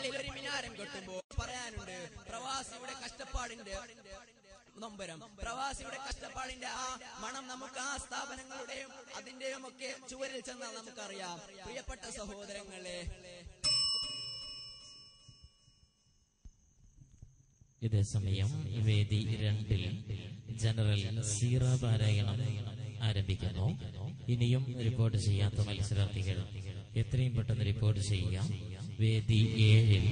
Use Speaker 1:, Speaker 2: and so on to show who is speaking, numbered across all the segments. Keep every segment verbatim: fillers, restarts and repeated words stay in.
Speaker 1: പള്ളിയിൽ ഒരു മിനാരം കെട്ടുമ്പോൾ പറയാനുണ്ട് പ്രവാസിയുടെ കഷ്ടപ്പാടിന്റെ നൊമ്പരം, പ്രവാസിയുടെ കഷ്ടപ്പാടിന്റെ ആ മണം നമുക്ക് ആ സ്ഥാപനങ്ങളുടെയും അതിന്റെയും ഒക്കെ ചുവരിൽ ചെന്നാൽ നമുക്കറിയാം. പ്രിയപ്പെട്ട സഹോദരങ്ങളെ,
Speaker 2: ഇതേ സമയം വേദി രണ്ടിൽ ജനറൽ സീറ പാരായണം ആരംഭിക്കുന്നു. ഇനിയും റിപ്പോർട്ട് ചെയ്യാത്ത മത്സരാർത്ഥികൾ എത്രയും പെട്ടെന്ന് റിപ്പോർട്ട് ചെയ്യുക. വേദി ഏഴിൽ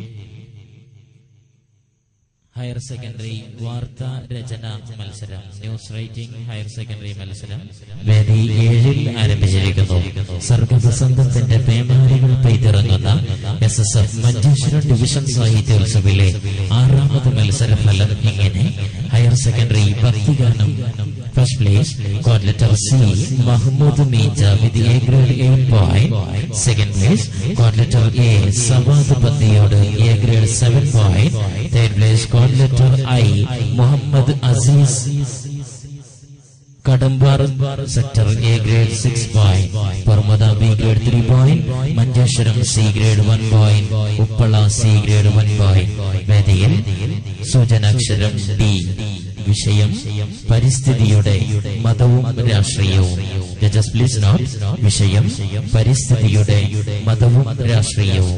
Speaker 2: ഹയർ സെക്കൻഡറി വാർത്താ രചന മത്സരം, ന്യൂസ് റൈറ്റിംഗ് ഹയർ സെക്കൻഡറി മത്സരം വേദി ഏഴിൽ ആരംഭിച്ചിരിക്കുന്നു. സർഗവസന്തത്തിന്റെ പേമാരികൾ പെയ്തിറങ്ങുന്ന S S F Manjeshwaram division സാഹിത്യോത്സവിലെ ആറാമത് മത്സര ഫലം ഇങ്ങനെ. ഹയർ സെക്കൻഡറി ഭക്തിഗാനം first place code letter C Mahmood Meeja with A grade eight point. Second place code letter A Sawad Bandiyod A grade seven point. Third place code letter I Muhammad Aziz Kadambar sector A grade six point. പർമദ B grade three point. Manjeshwaram C grade one point. Uppala C grade one point. വേദിയിൽ സൂചനാക്ഷരം D. വിഷയം പരിസ്ഥിതിയുടെ മതവും രാഷ്ട്രീയവും. Judges please note. വിഷയം പരിസ്ഥിതിയുടെ മതവും രാഷ്ട്രീയവും.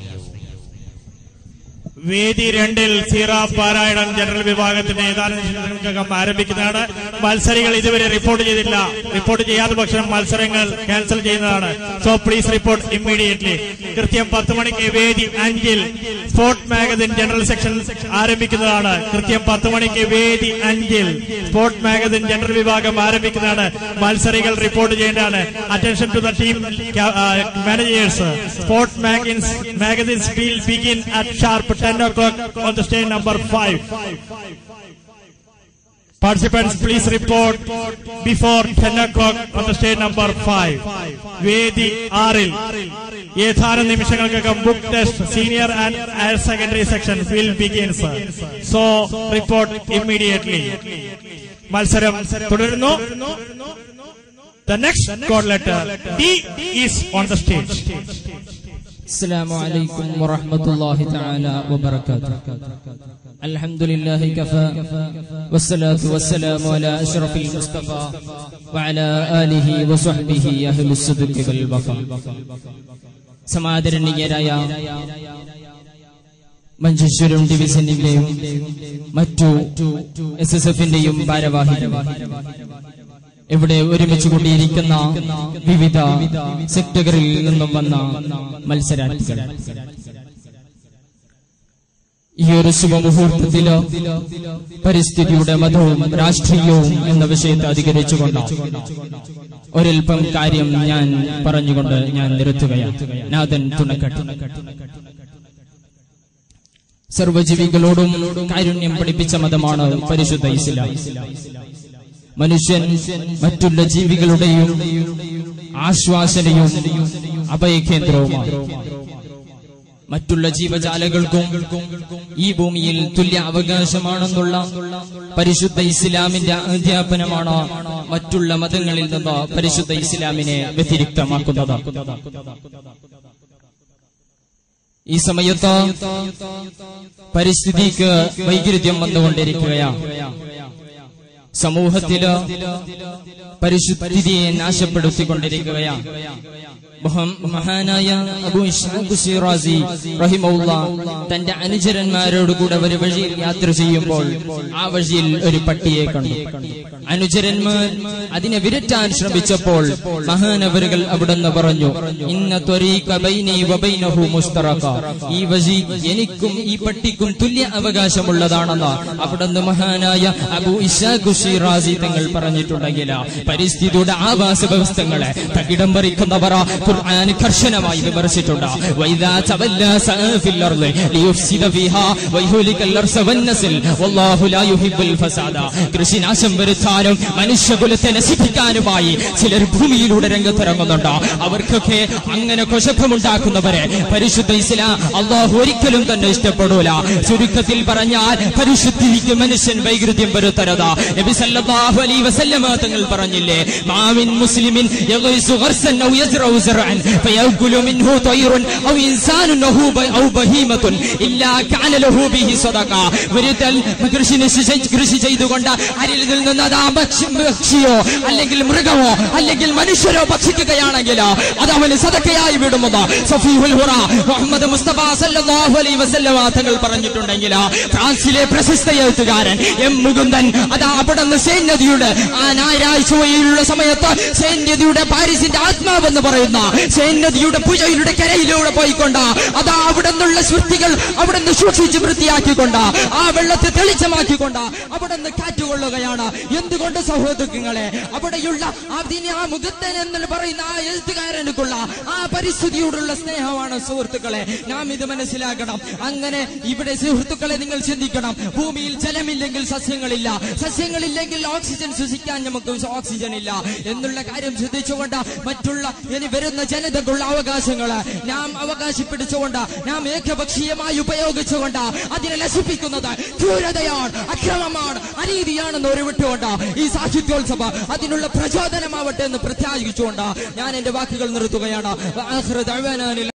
Speaker 3: വേദി രണ്ടിൽ സീറ പാരായണം ജനറൽ വിഭാഗത്തിന്റെ ഏതാനും നിമിഷങ്ങൾക്കകം ആരംഭിക്കുന്നതാണ്. മത്സരികൾ ഇതുവരെ റിപ്പോർട്ട് ചെയ്തില്ല. റിപ്പോർട്ട് ചെയ്യാത്ത പക്ഷം മത്സരങ്ങൾ ക്യാൻസൽ ചെയ്യുന്നതാണ്. So please report immediately. കൃത്യം പത്ത് മണിക്ക് വേദി അഞ്ചിൽ സ്പോർട്സ് മാഗസിൻ ജനറൽ സെക്ഷൻ ആരംഭിക്കുന്നതാണ്. കൃത്യം പത്ത് മണിക്ക് വേദി അഞ്ചിൽ സ്പോർട്സ് മാഗസിൻ ജനറൽ വിഭാഗം ആരംഭിക്കുന്നതാണ്. മത്സരികൾ റിപ്പോർട്ട് ചെയ്യേണ്ടതാണ്. Attention to the team managers. Sports magazines magazines will begin at sharp ten o'clock on the stage number five. Participants, please report before ten o'clock on the stage number five. വേദി ആറിൽ ഏതാനും നിമിഷങ്ങൾക്കകം book test senior and higher secondary section will begin. So report immediately. മത്സരം തുടരുന്നു. The next code letter D is on the stage.
Speaker 4: السلام عليكم ورحمة الله تعالى وبركاته. الحمد لله كفى والصلاة والسلام على أشرف المصطفى وعلى آله وصحبه أهل الصدق والوفاء. സമാദരണീയരായ Manjeshwaram ഡിവിഷനിലെയും മറ്റു S S എഫിന്റെയും ഭാരവാഹികൾ, ഇവിടെ ഒരുമിച്ച് കൂടിയിരിക്കുന്ന വിവിധ സെക്ടറുകളിൽ നിന്നും വന്ന മത്സരാർത്ഥികൾ, ഈ ഒരു ശുഭമുഹൂർത്തത്തില് പരിസ്ഥിതിയുടെ മതവും രാഷ്ട്രീയവും എന്ന വിഷയത്തെ അധികരിച്ചുകൊണ്ട് ഒരൽപ്പം കാര്യം ഞാൻ പറഞ്ഞുകൊണ്ട് ഞാൻ നിർത്തുകയാണ്. നാഥൻ തുണക്കട്ടെ. സർവജീവികളോടും കാരുണ്യം പഠിപ്പിച്ച മതമാണ് പരിശുദ്ധ ഇസ്ലാം. മനുഷ്യൻ മറ്റുള്ള ജീവികളുടെയും ആശ്വാസനയും അഭയകേന്ദ്രവുമാണ്. മറ്റുള്ള ജീവജാലകൾക്കും ഈ ഭൂമിയിൽ തുല്യ അവകാശമാണെന്നുള്ള പരിശുദ്ധ ഇസ്ലാമിന്റെ അധ്യാപനമാണ് മറ്റുള്ള മതങ്ങളിൽ നിന്ന് പരിശുദ്ധ ഇസ്ലാമിനെ വ്യതിരിക്തമാക്കുന്നത്. ഈ സമയത്ത് പരിസ്ഥിതിക്ക് വൈകൃത്യം വന്നുകൊണ്ടിരിക്കുകയാണ്. സമൂഹത്തില് പരിശുദ്ധിയെ നാശപ്പെടുത്തിക്കൊണ്ടിരിക്കുകയാണ്. മഹാനായ അബൂ ഇസ്ഹാഖ് ശിറാസി റഹിമഹുല്ലാഹ് തന്റെ അനുചരന്മാരോട് കൂടെ ഒരു വഴിയിൽ യാത്ര ചെയ്യുമ്പോൾ ആ വഴിയിൽ ഒരു പട്ടിയെ കണ്ടു. അനുചരന്മാർ അതിനെ വിരറ്റാൻ ശ്രമിച്ചപ്പോൾ മഹാനവറുകൾ അവിടുന്ന് പറഞ്ഞു, ഇന്ന ത്വരീഖ ബൈനി വബൈനഹു മുസ്തറഖ, ഈ വഴി എനിക്കും ഈ പട്ടിക്കും തുല്യ അവകാശമുള്ളതാണെന്ന് അവിടുന്ന് മഹാനായ അബൂ ഇസ്ഹാഖ് ശിറാസി തങ്ങൾ പറഞ്ഞിട്ടുണ്ടെങ്കിൽ പരിസ്ഥിതിയുടെ ആവാസ വ്യവസ്ഥകളെ തകിടം പറിക്കുന്നവർ ഖുർആൻ കർശനമായി വിമർശിച്ചിട്ടുണ്ട്. വൈദാ തവല്ലാ സഅഫിൽ അർളി ലിയുഫ്സിദ ഫീഹാ വയുഹ്ലികൽ അർസ വന്നസ്ൽ വല്ലാഹു ലാ യുഹിബ്ബുൽ ഫസാദ. കൃഷിനാശം വരുത്താനും മനുഷ്യകുലത്തെ നശിപ്പിക്കാനുമായി ചിലർ ഭൂമിയിലൂടെ രംഗത്തിറങ്ങുന്നുണ്ട്. അവർക്കൊക്കെ അങ്ങനെ കുശപ്പമുണ്ടാക്കുന്നവരെ പരിശുദ്ധ ഇസ്ലാം അല്ലാഹു ഒരിക്കലും തന്നെ ഇഷ്ടപ്പെടൂല. ചുരുക്കത്തിൽ പറഞ്ഞാൽ പരിശുദ്ധിക്ക് മനുഷ്യൻ വൈകൃത്യം വരുത്തരുത്. നബി സല്ലല്ലാഹു അലൈഹി വസല്ലമ തങ്ങൾ പറഞ്ഞില്ലേ, മാമിൻ മുസ്ലിമിൻ യഗ്രിസു ഗർസൻ ഔ യസ്റഉ زرعا فيأكل منه طير أو إنسان أو بهيمة إلا كان له به صدقة. ഒരുത്തൽ കൃഷി കൃഷി ചെയ്തുകൊണ്ട് അരിൽ നിന്ന് അതാ ഭക്ഷിയോ അല്ലെങ്കിൽ മൃഗമോ അല്ലെങ്കിൽ മനുഷ്യരോ ഭക്ഷിക്കുകയാണെങ്കിൽ അത് അവന് സദഖയായി വിടുമെന്ന് സഫീഹുൽ ഹുറ മുഹമ്മദ് മുസ്തഫ സല്ലല്ലാഹു അലൈഹി വസല്ലം തങ്ങൾ പറഞ്ഞിട്ടുണ്ടെങ്കിൽ ഫ്രാൻസിലെ പ്രശസ്ത എഴുത്തുകാരൻ എം മുകുന്ദൻ അതാ അവിടെ നിന്ന് സൈന്യതയുടെ ആ ഞായറാഴ്ച വഴിയിലുള്ള സമയത്ത് സൈന്യതയുടെ പാരീസിന്റെ ആത്മാവെന്ന് പറയുന്ന സൈന്യതയുടെ പുഴയുടെ കരയിലൂടെ പോയിക്കൊണ്ട് അതാ അവിടെ നിന്നുള്ള സൃഷ്ടികൾ അവിടെ നിന്ന് സൂക്ഷിച്ച് വൃത്തിയാക്കിക്കൊണ്ട് ആ വെള്ളത്തെ തെളിച്ചമാക്കിക്കൊണ്ട് അവിടെ നിന്ന് കാറ്റുകൊള്ളുകയാണ്. എന്തുകൊണ്ട് സഹോദരങ്ങളെ അവിടെയുള്ള അതിനെ ആ മുകുന്ദൻ എന്ന് പറയുന്ന ആ എഴുത്തുകാരനുക്കുള്ള ആ പരിസ്ഥിതിയോടുള്ള സ്നേഹമാണ് സുഹൃത്തുക്കളെ. നാം ഇത് മനസ്സിലാക്കണം. അങ്ങനെ ഇവിടെ സുഹൃത്തുക്കളെ നിങ്ങൾ ചിന്തിക്കണം. ഭൂമിയിൽ ജലമില്ലെങ്കിൽ സസ്യങ്ങളില്ല, സസ്യങ്ങളില്ലെങ്കിൽ ഓക്സിജൻ ശ്വസിക്കാൻ നമുക്ക് ഓക്സിജൻ ഇല്ല എന്നുള്ള കാര്യം ശ്രദ്ധിച്ചുകൊണ്ട് മറ്റുള്ള ഇനി വരുന്ന ജനതക്കുള്ള അവകാശങ്ങള് നാം അവകാശപ്പെടുത്തുകൊണ്ട് നാം ഏകപക്ഷീയമായി ഉപയോഗിച്ചുകൊണ്ട് അതിനെ നശിപ്പിക്കുന്നത് ക്രൂരതയാണ്, അക്രമമാണ്, അനീതിയാണെന്ന് ഒരു വിട്ടുകൊണ്ട് ഈ സാഹിത്യോത്സവ അതിനുള്ള പ്രചോദനമാവട്ടെ എന്ന് പ്രത്യാശിച്ചുകൊണ്ട് ഞാൻ എന്റെ വാക്കുകൾ നിർത്തുകയാണ്.